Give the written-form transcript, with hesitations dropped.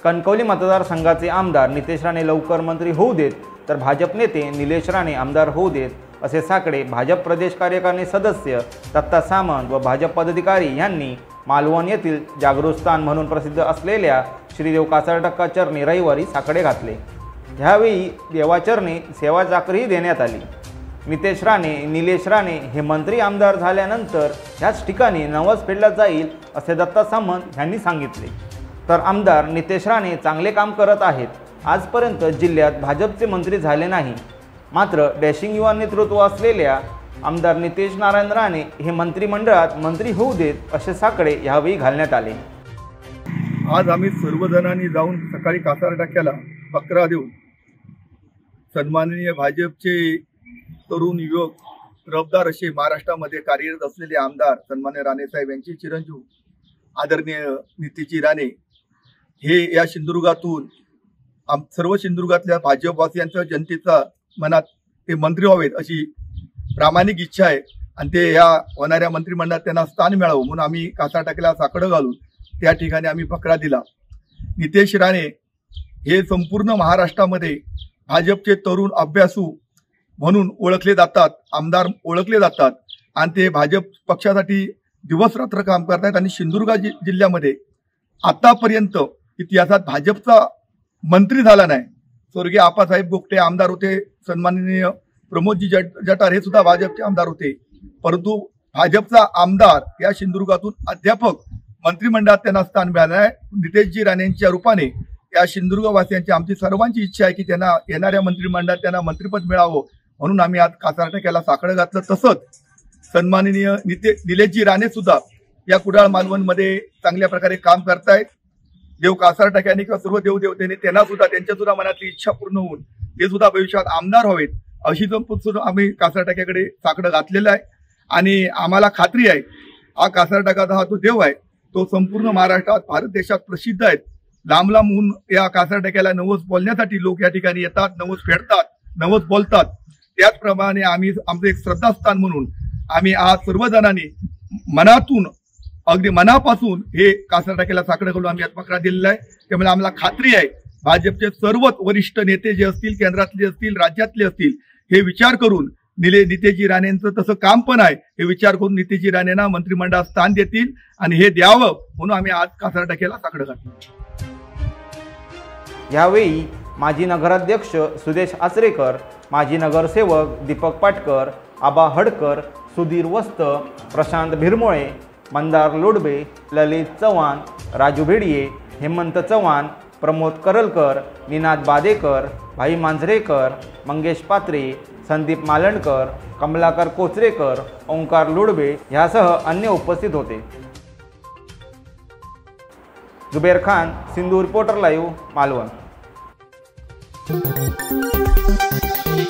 कणकवली मतदारसंघाचे आमदार नितेश राणे लवकर मंत्री होऊ देत तर भाजप नेते निलेश राणे आमदार होऊ देत, असे साकडे भाजप प्रदेश कार्यकारिणी सदस्य दत्ता सामंत व भाजप पदाधिकारी यांनी मालवण येथील जागृतस्थान म्हणून प्रसिद्ध असलेल्या श्रीदेव कासारटक्का चरणी रविवारी साकडे घातले। ह्यावेळी देवाचरणी सेवा चाकरीही देण्यात आली। नितेश राणे निलेश राणे हे मंत्री आमदार झाल्यानंतर ह्याच ठिकाणी नवस फेडला जाईल असे दत्ता सामंत यांनी सांगितले। तर आमदार नितेश राणे चांगले काम करत आहेत। आजपर्यंत जिल्ह्यात भाजपचे मंत्री झाले नाही, मात्र डॅशिंग युवा नेतृत्व असलेल्या आमदार नितेश नारायण राणे हे मंत्रिमंडळात मंत्री होऊ देत असे साकडे यावेळी घालण्यात आले। आज आम्ही सर्वजणांनी जाऊन सकाळी कासारटक्क्याला पत्रा देऊन सन्माननीय भाजपचे तरुण युवक रफदार असे महाराष्ट्रामध्ये कार्यरत असलेले आमदार सन्माननीय राणेसाहेब यांचे चिरंजीव आदरणीय नितेशजी राणे हे या सिंधुदुर्गातून सर्व सिंधुदुर्गातल्या भाजपवासियांच्या जनतेचा मनात ते मंत्री व्हावेत अशी प्रामाणिक इच्छा आहे आणि ते या होणाऱ्या मंत्रिमंडळात त्यांना स्थान मिळावं म्हणून आम्ही कासारटक्क्याला साकडं घालून त्या ठिकाणी आम्ही पत्रा दिला। नितेश राणे हे संपूर्ण महाराष्ट्रामध्ये भाजपचे तरुण अभ्यासू म्हणून ओळखले जातात, आमदार ओळखले जातात आणि ते भाजप पक्षासाठी दिवस रात्र काम करतात आणि सिंधुदुर्ग जिल्ह्यामध्ये आतापर्यंत इतिहासात भाजपचा मंत्री झाला नाही। स्वर्गीय आप्पासाहेब गोगटे आमदार होते, सन्माननीय प्रमोदजी जठार हे सुद्धा भाजपचे आमदार होते, परंतु भाजपचा आमदार या सिंधुदुर्गातून अध्यापक मंत्रिमंडळात त्यांना स्थान मिळालं आहे। नितेशजी राणेंच्या रूपाने या सिंधुदुर्गवासियांची आमची सर्वांची इच्छा आहे की त्यांना येणाऱ्या मंत्रिमंडळात त्यांना मंत्रिपद मिळावं म्हणून आम्ही आज कासारटक्क्याला साकडं घातलं। तसंच सन्माननीय निलेशजी राणे सुद्धा या कुडाळ मालवणमध्ये चांगल्या प्रकारे काम करतायत। देव कासारटक्क्याने किंवा सर्व देवदेवतेने त्यांना सुद्धा त्यांच्या सुद्धा मनातली इच्छा पूर्ण होऊन ते सुद्धा भविष्यात आमदार व्हावेत अशी सुद्धा आम्ही कासारटक्क्याकडे साकडं घातलेलं आहे आणि आम्हाला खात्री आहे हा कासारटक्का हा तो देव आहे, तो संपूर्ण महाराष्ट्रात भारत देशात प्रसिद्ध आहे। लांब लांबून या कासारटक्क्याला नवस बोलण्यासाठी लोक या ठिकाणी येतात, नवस फेडतात, नवस बोलतात। त्याचप्रमाणे आम्ही आमचं एक श्रद्धास्थान म्हणून आम्ही आज सर्वजणांनी मनातून अगदी मनापासून हे कासारटक्क्याला साकडं घालून आम्ही आज पत्रा दिलेला आहे। त्यामुळे आम्हाला खात्री आहे भाजपचे सर्वच वरिष्ठ नेते जे असतील, केंद्रातले असतील, राज्यातले असतील, हे विचार करून नितेशजी राणेंचं तसं काम पण आहे, हे विचार करून नितेशजी राणेंना मंत्रिमंडळात स्थान देतील आणि हे द्यावं म्हणून आम्ही आज कासारटक्क्याला साकडं घातलं। यावेळी माजी नगराध्यक्ष सुदेश आचरेकर, माजी नगरसेवक दीपक पाटकर, आबा हडकर, सुधीर वस्त, प्रशांत भिरमोळे, मंदार लोडबे, ललित चव्हाण, राजू भेडिये, हेमंत चव्हाण, प्रमोद करलकर, निनाद बादेकर, भाई मांजरेकर, मंगेश पात्रे, संदीप मालणकर, कमलाकर कोचरेकर, ओंकार लोडबे यासह अन्य उपस्थित होते। Zuber Khan, Sindhu reporter live, Malvan.